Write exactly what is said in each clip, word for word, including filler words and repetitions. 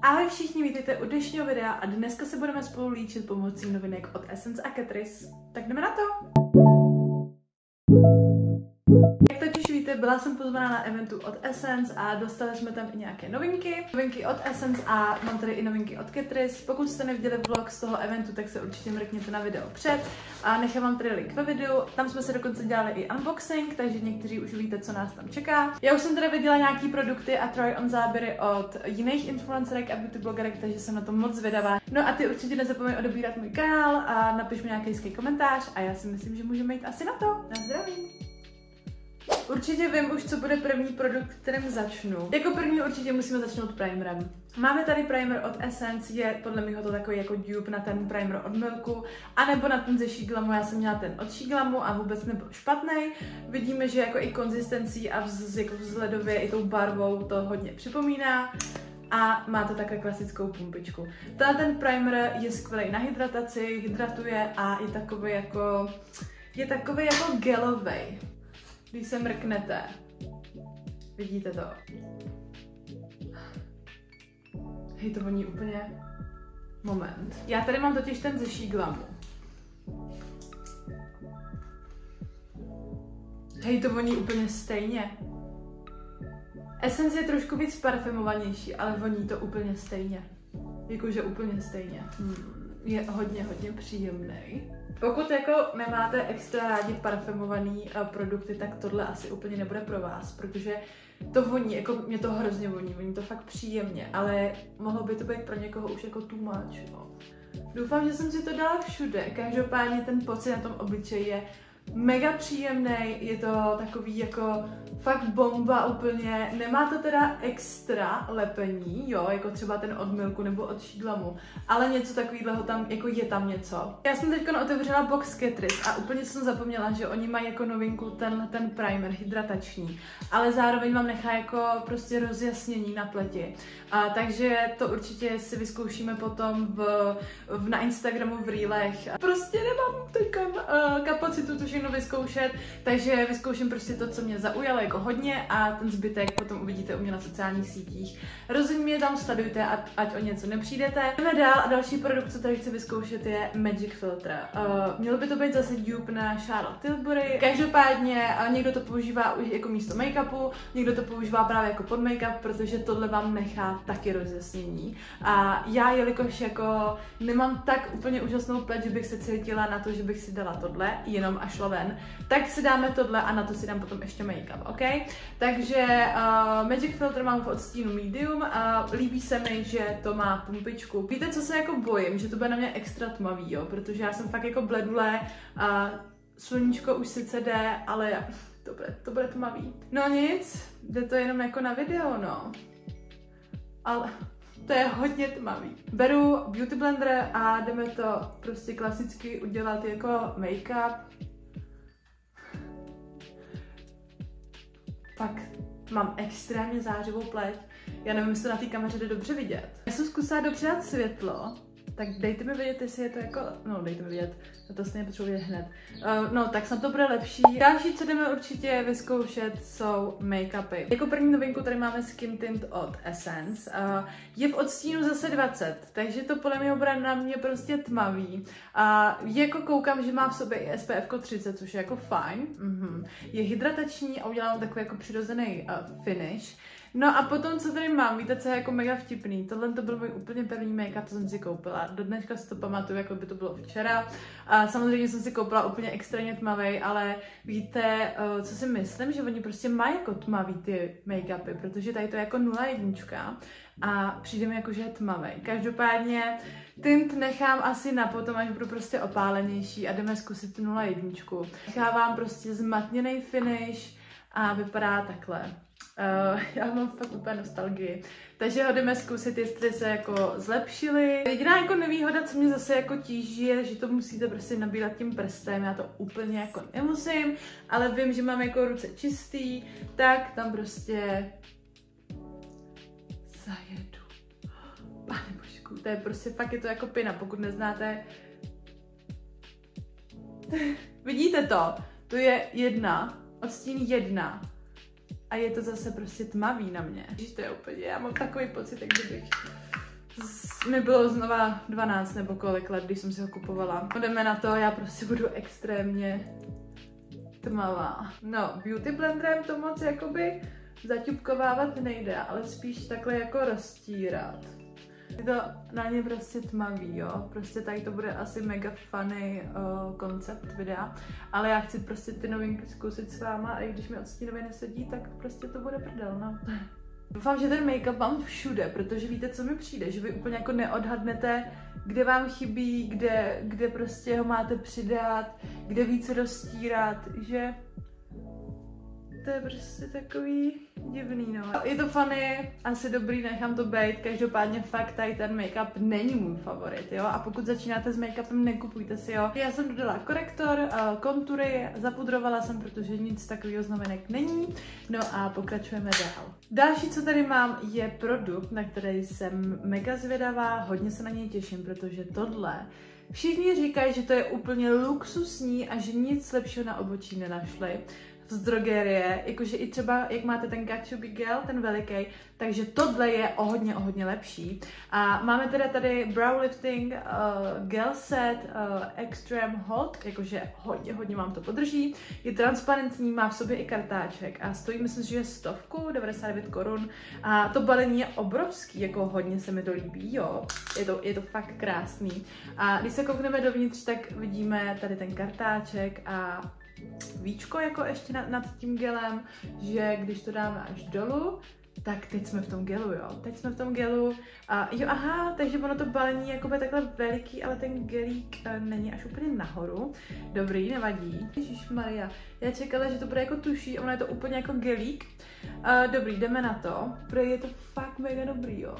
Ahoj všichni, vítejte u dnešního videa a dneska se budeme spolu líčit pomocí novinek od Essence a Catrice. Tak jdeme na to! Jak totiž víte, byla jsem pozvaná na eventu od Essence a dostali jsme tam i nějaké novinky. Novinky od Essence a mám tady i novinky od Catrice. Pokud jste neviděli vlog z toho eventu, tak se určitě mrkněte na video před a nechám vám tady link ve videu. Tam jsme se dokonce dělali i unboxing, takže někteří už víte, co nás tam čeká. Já už jsem tady viděla nějaký produkty a try on záběry od jiných influencerek a beauty blogerek, takže jsem na to moc zvědavá. No a ty určitě nezapomeň odebírat můj kanál a napiš mi nějaký hezký komentář a já si myslím, že můžeme jít asi na to. Na zdraví! Určitě vím už, co bude první produkt, kterým začnu. Jako první určitě musíme začnout primerem. Máme tady primer od Essence, je podle mě to takový jako dupe na ten primer od Milku, anebo na ten ze Shiglamu. Já jsem měla ten od Shiglamu a vůbec nebyl špatný. Vidíme, že jako i konzistencí a vz, jako vzhledově i tou barvou to hodně připomíná. A má to takhle klasickou pumpičku. Ten primer je skvělý na hydrataci, hydratuje a je takový jako, je takový jako gelovej. Když se mrknete, vidíte to. Hej, to voní úplně... Moment. Já tady mám totiž ten ze Shiglamu. Hej, to voní úplně stejně. Essence je trošku víc parfumovanější, ale voní to úplně stejně. Jakože úplně stejně. Hmm, je hodně, hodně příjemný. Pokud jako nemáte extra rádi parfumovaný uh, produkty, tak tohle asi úplně nebude pro vás, protože to voní, jako mě to hrozně voní, voní to fakt příjemně, ale mohlo by to být pro někoho už jako too much, no. Doufám, že jsem si to dala všude, každopádně ten pocit na tom obličeji je mega příjemný, je to takový jako fakt bomba úplně, nemá to teda extra lepení, jo, jako třeba ten od Milku nebo od Shiglamu, ale něco takového tam, jako je tam něco. Já jsem teď otevřela box Catrice a úplně jsem zapomněla, že oni mají jako novinku ten, ten primer hydratační, ale zároveň vám nechá jako prostě rozjasnění na pleti. A, takže to určitě si vyzkoušíme potom v, v, na Instagramu v reelech. Prostě nemám teďka uh, kapacitu to všechno vyzkoušet, takže vyzkouším prostě to, co mě zaujalo jako hodně a ten zbytek potom uvidíte u mě na sociálních sítích. Rozhodně mě tam sledujte, ať, ať o něco nepřijdete. Jdeme dál a další produkt, co tady chci vyzkoušet, je Magic Filter. Uh, mělo by to být zase dupe na Charlotte Tilbury. Každopádně uh, někdo to používá už jako místo make-upu, někdo to používá právě jako pod make-up, protože tohle vám nechá taky rozjasnění. A já, jelikož jako nemám tak úplně úžasnou pleť, že bych se cítila na to, že bych si dala tohle, jenom a šla ven, tak si dáme tohle a na to si dám potom ještě make-up, ok? Takže uh, Magic Filter mám v odstínu medium a líbí se mi, že to má pumpičku. Víte, co se jako bojím? Že to bude na mě extra tmavý, jo? Protože já jsem fakt jako bledulé a sluníčko už sice jde, ale to bude, to bude tmavý. No nic, jde to jenom jako na video, no. Ale to je hodně tmavý. Beru Beauty Blender a jdeme to prostě klasicky udělat jako make-up. Fakt mám extrémně zářivou pleť. Já nevím, jestli to na té kameře jde dobře vidět. Já jsem zkusila dobře dát světlo, tak dejte mi vědět, jestli je to jako... No, dejte mi vědět, na to stejně potřebuji vidět hned. Uh, no, tak snad to bude lepší. Další, co jdeme určitě vyzkoušet, jsou make-upy. Jako první novinku tady máme Skin Tint od Essence. Uh, je v odstínu zase dvacet, takže to podle mě bude na mě prostě tmavý. A uh, jako koukám, že má v sobě i S P F třicet, což je jako fajn. Mm-hmm. Je hydratační a udělám takový jako přirozený uh, finish. No a potom, co tady mám, víte, co je jako mega vtipný, tohle to byl můj úplně první make-up, co jsem si koupila. Do dneška si to pamatuju, jako by to bylo včera. A samozřejmě jsem si koupila úplně extrémně tmavej, ale víte, co si myslím, že oni prostě mají jako tmavý ty make-upy, protože tady to je jako nula jedna a přijde mi jako, že je tmavej. Každopádně tint nechám asi na potom, až budu prostě opálenější a jdeme zkusit nula jedna. Nechávám prostě zmatněný finish a vypadá takhle. Uh, já mám fakt úplně nostalgii. Takže ho jdeme zkusit, jestli se jako zlepšili. Jediná jako nevýhoda, co mě zase jako tíží, je, že to musíte prostě nabírat tím prstem. Já to úplně jako nemusím, ale vím, že mám jako ruce čistý, tak tam prostě zajedu. Pane božku, to je prostě fakt, je to jako pina, pokud neznáte. Vidíte to? To je jedna, odstín jedna. A je to zase prostě tmavý na mě. Víš, to je úplně, já mám takový pocit, jak kdybych mi bylo znova dvanáct nebo kolik let, když jsem si ho kupovala. Jdeme na to, já prostě budu extrémně tmavá. No, beauty blenderem to moc jakoby zaťupkovávat nejde, ale spíš takhle jako roztírat. Je to na ně prostě tmavý, jo. Prostě tady to bude asi mega funny uh, koncept videa, ale já chci prostě ty novinky zkusit s váma a i když mi odstínově nesedí, tak prostě to bude prdel, no. Doufám, že ten make-up mám všude, protože víte, co mi přijde, že vy úplně jako neodhadnete, kde vám chybí, kde, kde prostě ho máte přidat, kde více roztírat, že to je prostě takový divný, no. Je to funny, asi dobrý, nechám to bejt, každopádně fakt tady ten make-up není můj favorit, jo. A pokud začínáte s make-upem, nekupujte si ho. Já jsem dodala korektor, kontury, zapudrovala jsem, protože nic takového z novinek není. No a pokračujeme dál. Další, co tady mám, je produkt, na který jsem mega zvědavá, hodně se na něj těším, protože tohle všichni říkají, že to je úplně luxusní a že nic lepšího na obočí nenašli z drogerie, jakože i třeba, jak máte ten Got to Be Gel, ten veliký, takže tohle je o hodně, o hodně lepší. A máme teda tady Brow Lifting uh, Gel Set uh, Extreme Hot, jakože hodně, hodně vám to podrží. Je transparentní, má v sobě i kartáček a stojí, myslím, že je stovku, devadesát devět korun. A to balení je obrovský, jako hodně se mi to líbí, jo. Je to, je to fakt krásný. A když se koukneme dovnitř, tak vidíme tady ten kartáček a víčko jako ještě nad, nad tím gelem, že když to dáme až dolů, tak teď jsme v tom gelu, jo. Teď jsme v tom gelu a jo, aha, takže ono to balení je jakoby takhle veliký, ale ten gelík uh, není až úplně nahoru. Dobrý, nevadí. Ježišmarja, já čekala, že to bude jako tuší, ono je to úplně jako gelík. Uh, dobrý, jdeme na to, protože je to fakt mega dobrý, jo.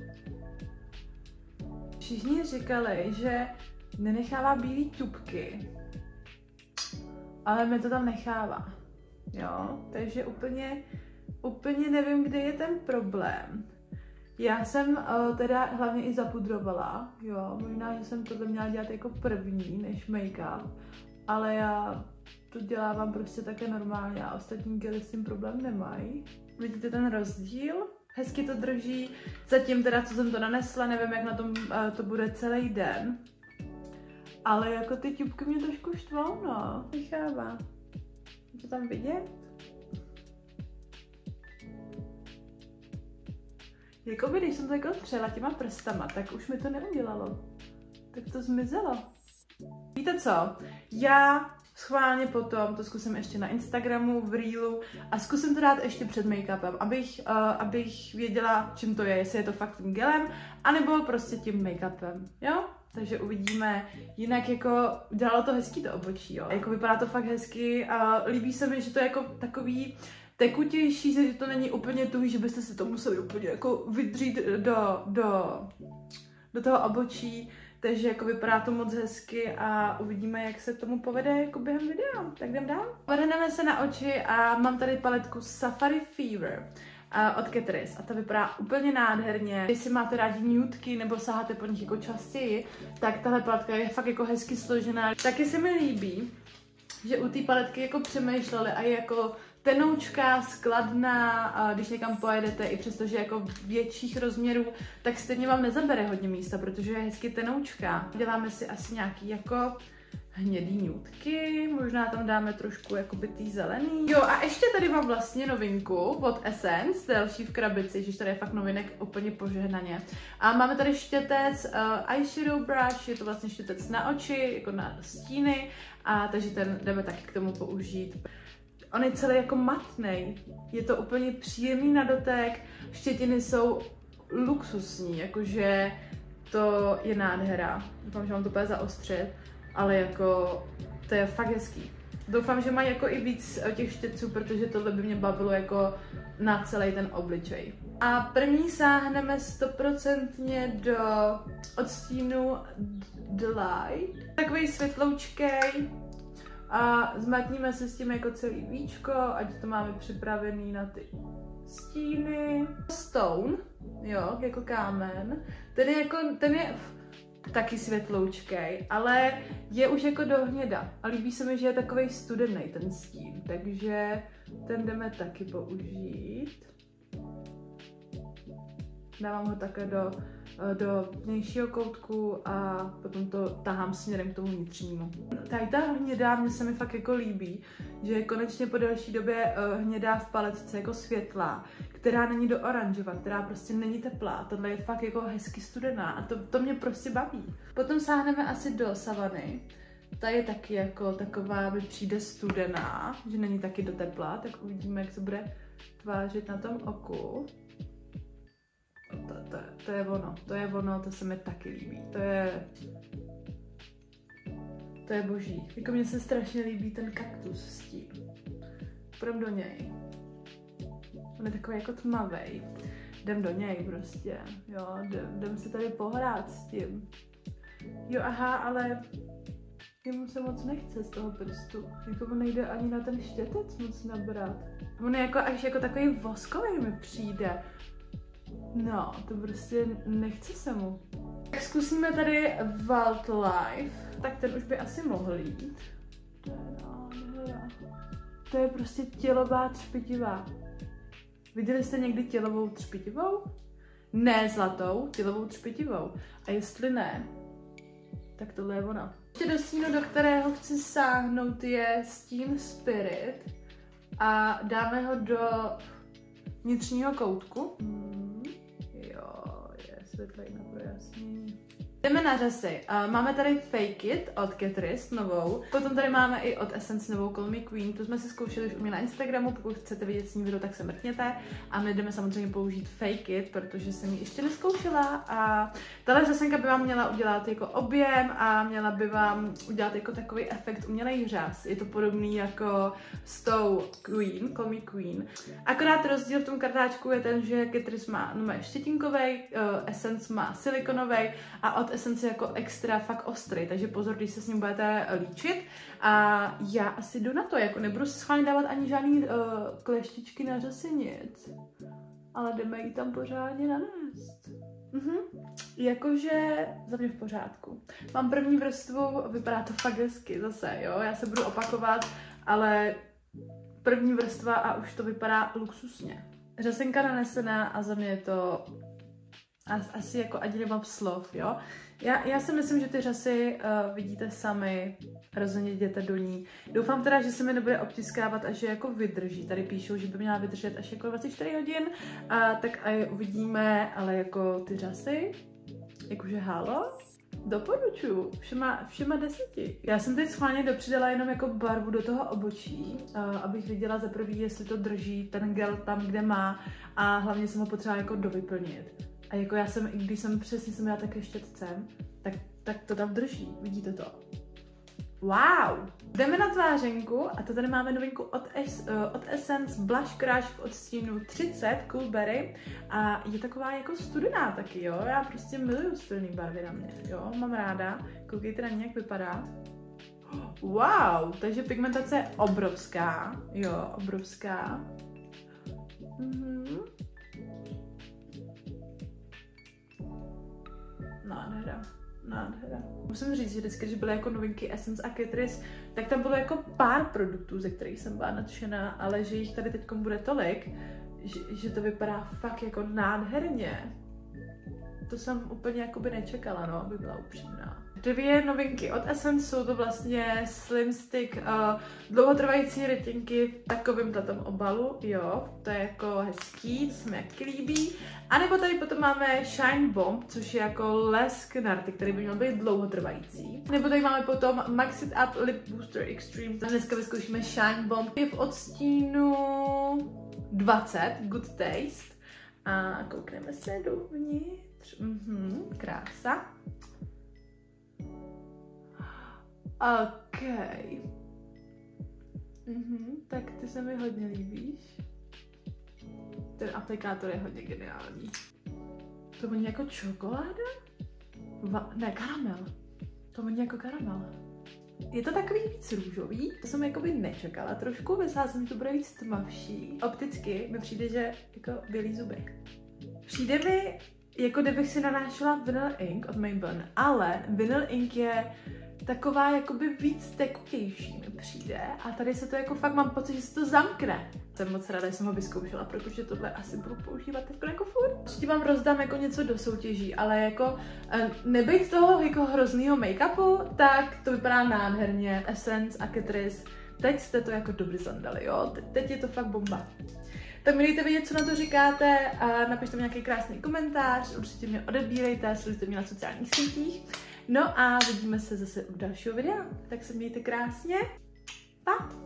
Všichni říkali, že nenechává bílý ťupky, ale mi to tam nechává, jo, takže úplně, úplně nevím, kde je ten problém. Já jsem uh, teda hlavně i zapudrovala, jo, možná, že jsem tohle měla dělat jako první než make-up, ale já to dělávám prostě také normálně a ostatní gely s tím problém nemají. Vidíte ten rozdíl? Hezky to drží, zatím teda, co jsem to nanesla, nevím, jak na tom uh, to bude celý den. Ale jako ty ťupky mě trošku štvou, no. Nechává. Je to tam vidět? Jakoby, když jsem to jako třela těma prstama, tak už mi to neudělalo. Tak to zmizelo. Víte co? Já schválně potom to zkusím ještě na Instagramu, v Reelu a zkusím to dát ještě před make-upem, abych, uh, abych věděla, čím to je, jestli je to fakt tím gelem, anebo prostě tím make-upem, jo? Takže uvidíme, jinak jako dělalo to hezký to obočí, jo. Jako vypadá to fakt hezky a líbí se mi, že to je jako takový tekutější, že to není úplně tuhý, že byste si to museli úplně jako vydřít do, do, do toho obočí. Takže jako vypadá to moc hezky a uvidíme, jak se tomu povede jako během videa. Tak jdem dál. Vrhneme se na oči a mám tady paletku Safari Fever od Catrice a ta vypadá úplně nádherně. Jestli máte rádi nudky nebo saháte po nich jako častěji, tak tahle paletka je fakt jako hezky složená. Taky se mi líbí, že u té paletky jako přemýšleli a je jako tenoučká, skladná, a když někam pojedete, i přestože jako větších rozměrů, tak stejně vám nezabere hodně místa, protože je hezky tenoučká. Děláme si asi nějaký jako hnědý nudky, možná tam dáme trošku jakoby tý zelený. Jo a ještě tady mám vlastně novinku od Essence, další v krabici, že tady je fakt novinek úplně požehnaně. A máme tady štětec uh, eyeshadow brush, je to vlastně štětec na oči, jako na stíny, a takže ten jdeme taky k tomu použít. On je celý jako matnej, je to úplně příjemný na dotek, štětiny jsou luxusní, jakože to je nádhera. Doufám, že mám to úplně zaostřit, ale jako to je fakt hezký. Doufám, že mají jako i víc těch štětců, protože tohle by mě bavilo jako na celý ten obličej. A první sáhneme stoprocentně do odstínu The Light. Takový světloučkej. A zmatníme se s tím jako celý víčko, ať to máme připravený na ty stíny. Stone, jo, jako kámen. Ten je jako, ten je taky světloučkej, ale je už jako do hněda. A líbí se mi, že je takovej studený ten stín, takže ten jdeme taky použít. Dávám ho také do do vnějšího koutku a potom to tahám směrem k tomu vnitřnímu. Tady ta hnědá mě se mi fakt jako líbí, že je konečně po delší době hnědá v paletce jako světlá, která není do oranžova, která prostě není teplá. Tohle je fakt jako hezky studená a to, to mě prostě baví. Potom sáhneme asi do savany. Ta je taky jako taková, mi přijde studená, že není taky do tepla, tak uvidíme, jak se bude tvářit na tom oku. To, to, to je ono, to je ono, to se mi taky líbí. To je... To je boží. Jako mně se strašně líbí ten kaktus s tím. Půjdem do něj. On je takový jako tmavej. Jdem do něj prostě, jo, jdem, jdem se tady pohrát s tím. Jo, aha, ale jemu se moc nechce z toho prstu. Jako mu nejde ani na ten štětec moc nabrat. On je jako až jako takový voskový mi přijde. No, to prostě nechce se mu. Tak zkusíme tady Wildlife. Tak ten už by asi mohl jít. To je nádhera. To je prostě tělová třpitivá. Viděli jste někdy tělovou třpitivou? Ne zlatou, tělovou třpitivou. A jestli ne, tak tohle je ona. Ještě do stínu, do kterého chci sáhnout, je Stín Spirit. A dáme ho do vnitřního koutku. Hmm, jo, je světlej na projasnění. Jdeme na řasy. Uh, máme tady Fake It od Catrice, novou. Potom tady máme i od Essence novou Call Me Queen. Tu jsme si zkoušeli už u mě na Instagramu, pokud chcete vidět s ní video, tak se mrkněte. A my jdeme samozřejmě použít Fake It, protože jsem ji ještě neskoušela. A tahle řasenka by vám měla udělat jako objem a měla by vám udělat jako takový efekt umělej řas. Je to podobný jako s tou Queen, Call Me Queen. Akorát rozdíl v tom kartáčku je ten, že Catrice má, no, má štětinkovej, uh, Essence má silikonovej a od Essence jako extra fakt ostrý, takže pozor, když se s ním budete líčit. A já asi jdu na to, jako nebudu si schválně dávat ani žádný uh, kleštičky na řasy, nic. Ale jdeme jí tam pořádně nanést. Mhm. Jakože za mě v pořádku. Mám první vrstvu, vypadá to fakt hezky zase, jo, já se budu opakovat, ale první vrstva a už to vypadá luxusně. Řasenka nanesená a za mě je to asi jako ani nemám slov, jo. Já, já si myslím, že ty řasy uh, vidíte sami, rozhodně jděte do ní. Doufám teda, že se mi nebude obtiskávat a že jako vydrží. Tady píšou, že by měla vydržet až jako dvacet čtyři hodin, a tak a je uvidíme, ale jako ty řasy, jakože halo, doporučuju, všema, všema deseti. Já jsem teď schválně dopřidala jenom jako barvu do toho obočí, uh, abych viděla za prvý, jestli to drží ten gel tam, kde má, a hlavně jsem ho potřeba jako dovyplnit. A jako já jsem, i když jsem přesně jsem měla také štětcem, tak, tak to tam drží, vidíte to. Wow! Jdeme na tvářenku a to tady máme novinku od, es, uh, od Essence Blush Crush v odstínu třicet Coolberry a je taková jako studená taky, jo? Já prostě miluju studený barvy na mě, jo? Mám ráda. Koukejte na mě, jak vypadá. Wow! Takže pigmentace je obrovská, jo, obrovská. Mhm. Nádhera, nádhera. Musím říct, že vždycky, když byly jako novinky Essence a Catrice, tak tam bylo jako pár produktů, ze kterých jsem byla nadšená, ale že jich tady teď bude tolik, že, že to vypadá fakt jako nádherně. To jsem úplně jakoby nečekala, no, aby byla upřímná. Dvě novinky od Essence jsou to vlastně Slim Stick uh, dlouhotrvající rytinky v takovém tatom obalu, jo, to je jako hezký, to se mi jak líbí. A nebo tady potom máme Shine Bomb, což je jako lesk na rty, který by měl být dlouhotrvající. Nebo tady máme potom Max It Up Lip Booster Extreme. Dneska vyzkoušíme Shine Bomb. Je v odstínu dvacet, Good Taste. A koukneme se dovnitř. Mhm, krása. OK. Mhm, tak ty se mi hodně líbíš. Ten aplikátor je hodně geniální. To voní jako čokoláda? Va ne, karamel. To voní jako karamel. Je to takový víc růžový, to jsem jakoby nečekala trošku, myslela jsem, že to bude víc tmavší. Opticky mi přijde, že jako bělý zuby. Přijde mi, jako kdybych si nanášela Vinyl Ink od Maybelline, ale Vinyl Ink je taková jakoby víc tekutější mi přijde a tady se to jako fakt mám pocit, že se to zamkne. Jsem moc ráda, že jsem ho vyzkoušela, protože tohle asi budu používat jako, jako furt. Určitě vám rozdám jako něco do soutěží, ale jako nebejt toho jako hroznýho make-upu, tak to vypadá nádherně. Essence a Catrice, teď jste to jako dobře zandali, jo? Teď je to fakt bomba. Tak mi dejte vědět, co na to říkáte a napište mi nějaký krásný komentář, určitě mě odebírejte, sledujte mě na sociálních sítích. No a vidíme se zase u dalšího videa. Tak se mějte krásně. Pa!